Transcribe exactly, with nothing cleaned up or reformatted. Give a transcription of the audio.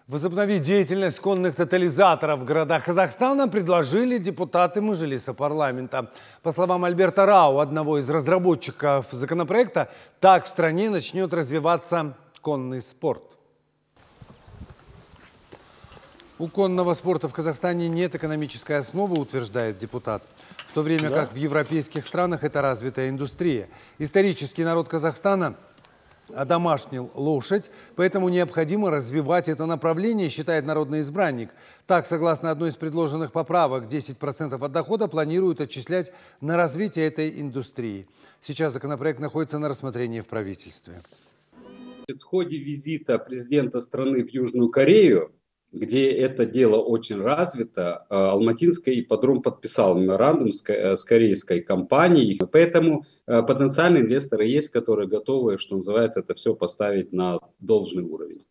Возобновить деятельность конных тотализаторов в городах Казахстана предложили депутаты Мажилиса парламента. По словам Альберта Рау, одного из разработчиков законопроекта, так в стране начнет развиваться конный спорт. У конного спорта в Казахстане нет экономической основы, утверждает депутат. В то время как в европейских странах это развитая индустрия. Исторический народ Казахстана одомашнил лошадь, поэтому необходимо развивать это направление, считает народный избранник. Так, согласно одной из предложенных поправок, десять процентов от дохода планируют отчислять на развитие этой индустрии. Сейчас законопроект находится на рассмотрении в правительстве. В ходе визита президента страны в Южную Корею, где это дело очень развито, Алматинский ипподром подписал меморандум с корейской компанией. Поэтому потенциальные инвесторы есть, которые готовы, что называется, это все поставить на должный уровень.